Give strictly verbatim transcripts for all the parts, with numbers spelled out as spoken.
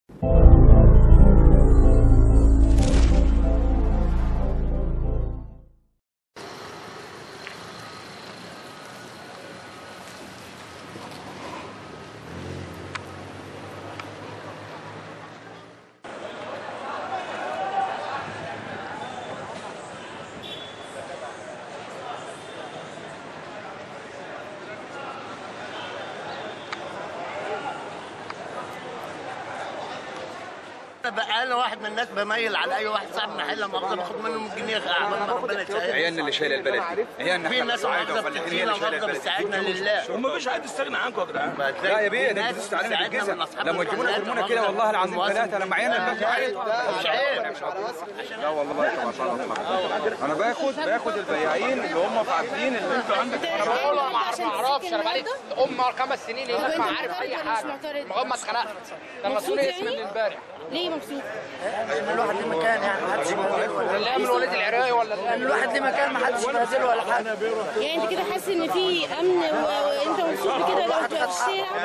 انا واحد من الناس بميل على اي واحد صاحب محل لما افضل باخد منه مية جنيه اعمال ما ربنا يسهل. عيالنا اللي شايله البلد دي، عيالنا في ناس واخده بتدينا واخده بتساعدنا لله ومفيش حد يستغنى عنكم يا جدعان. لا يا بيه ده انتوا تستعينوا بالجزء لما تجيبونا ترمونا كده والله العظيم ثلاثه لما عيالنا البنك عيط مش عيب. لا والله ما ينفع. انا باخد باخد البياعين اللي هم فاعلين اللي انتوا عندكم. انا بقول له ما اعرفش انا بقالي ام خمس سنين هناك ما عارف اي حاجه لغايه ما اتخنقت. لما سوني اسمي من امبارح. ليه مبسوط؟ ان الواحد ليه مكان يعني ما حدش يبهدله ولا لا من ولاد العراقي ولا ان الواحد ليه مكان ما حدش يبهدله ولا حاجه. يعني انت كده حاسس ان في امن وانت مبسوط كده لو في الشارع؟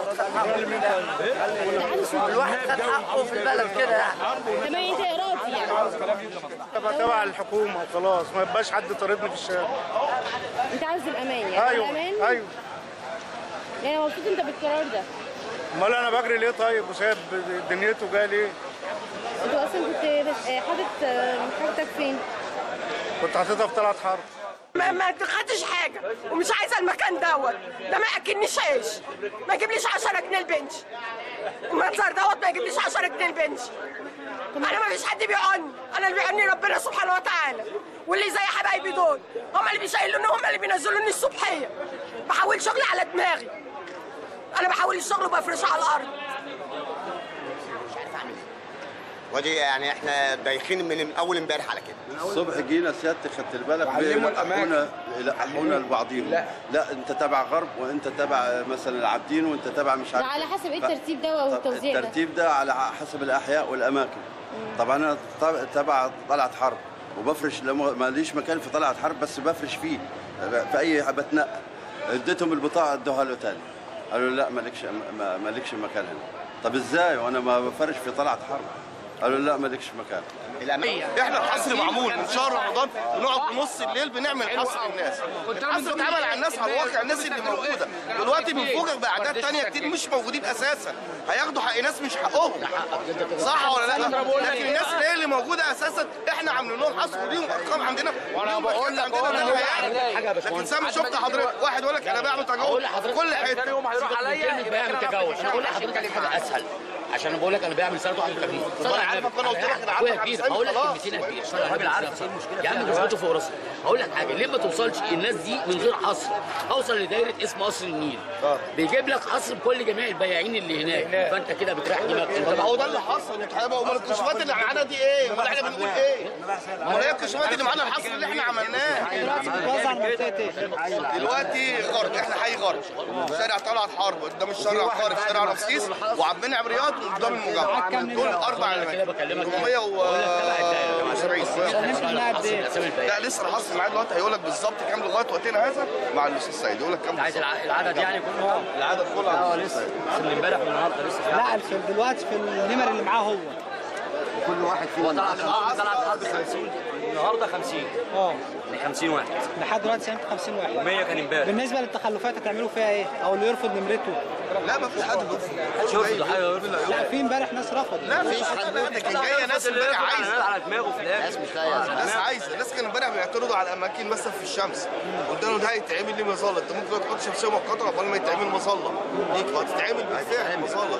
الواحد خد حقه في البلد كده يعني. كمان انت راضي يعني؟ ابقى تبع الحكومه وخلاص ما يبقاش حد طاردني في الشارع. انت عاوز الامان يعني؟ ايوه الامان؟ ايوه. يعني مبسوط انت بالقرار ده؟ امال انا بجري ليه طيب وسايب دنيته جاي ليه؟ انت اصلا كنت حاطط حاجتك فين؟ كنت حاططها في طلعت حرب. ما ما خدتش حاجه ومش عايزه المكان دوت، ده ما ياكلنيش عيش، ما يجيبليش عشرة جنيه البنش. المنظر دوت ما يجيبليش عشرة جنيه البنش. انا ما فيش حد بيعني، انا اللي بيعني ربنا سبحانه وتعالى، واللي زي حبايبي دول هم اللي بيشيلوني، هم اللي بينزلوني الصبحيه. بحول شغلي على دماغي. انا بحول الشغل وبفرشه على الارض. ودي يعني احنا دايخين من اول امبارح على كده. الصبح جينا سيادتك خدت بالك يلقحونا يلقحونا لبعضيهم. لا. لا انت تبع غرب وانت تبع مثلا العابدين وانت تبع مش عارف. ده على حسب ايه الترتيب ده والتوزيع ده؟ الترتيب ده على حسب الاحياء والاماكن. طبعا انا تبع طلعت حرب وبفرش ماليش مكان في طلعت حرب بس بفرش فيه في اي بتنقل. اديتهم البطاقه ادوها له تاني. قالوا لا مالكش مالكش مكان هنا. طب ازاي وانا ما بفرش في طلعت حرب؟ قالوا لا مالكش مكان. احنا الحصر معمول من شهر رمضان بنقعد نص الليل بنعمل حصر للناس. الحصر اتعمل على الناس على الواقع الناس اللي موجوده. دلوقتي بنفوجئ باعداد ثانيه كتير مش موجودين اساسا. هياخدوا حق ناس مش حقهم. صح ولا لا؟ لكن الناس اللي, اللي موجوده اساسا احنا عاملين لهم حصر وليهم ارقام عندنا. وانا بقول لك عندنا لكن سامي شفت حضرتك واحد يقول لك انا بعمل تجاوز في كل حته. ثاني يوم هيروح عليا بعمل تجاوز. انا بقول لحضرتك حاجه اسهل عشان انا بقول لك انا بعمل سنه واحد وثلاثين. انا عارفك انا قلت لك انا عارفك كبير هقول لك كلمتين كبير. الراجل عارف ايه المشكله يا عم تظبطه فوق راسك. هقول لك حاجه ليه ما توصلش الناس دي من غير حصر؟ اوصل لدايره اسم قصر النيل بيجيب لك حصر بكل جميع البياعين اللي هناك فانت كده بتريح دماغك. طب هو ده اللي حصل. انت امال الكشوفات اللي معانا دي ايه؟ امال احنا بنقول ايه؟ امال ايه الكشوفات اللي معانا الحصر اللي احنا عملناه؟ دلوقتي بتوزع منطقه ايه؟ دلوقتي غرب احنا حي غرب شارع طلعت حرب قدام الشارع غرب شارع رمسيس وعبد المنعم رياض قدام المجمع. دول اربع أربعمية وسبعين. لا لسه الحصر معايا دلوقتي هيقول لك بالظبط كام لغايه وقتنا هذا مع الاستاذ سيد يقول لك كام. عايز العدد يعني كله؟ العدد كله اه لسه من امبارح والنهارده لسه. لا دلوقتي في النمر اللي معاه هو كل واحد فيهم طلعت خمسين النهارده خمسين. اه خمسين واحد لحد دلوقتي ساهمت خمسين واحد. مية كان امبارح. بالنسبه للتخلفات هتعملوا فيها ايه؟ او اللي يرفض نمرته؟ لا ما فيش حد بيرفض. يرفض حاجه يرفض. لا في امبارح ناس رفضت. لا مفيش حد. كان جايه ناس امبارح عايزه على دماغه في الاخر. ناس مش لاقيه. ناس عايزه. ناس كانوا امبارح بيعترضوا على اماكن مثلا في الشمس. قلت له ده هيتعمل ليه مظله؟ انت ممكن تحط شمسيه مؤقته قبل ما يتعمل مظله. دي هتتعمل بالفعل مظله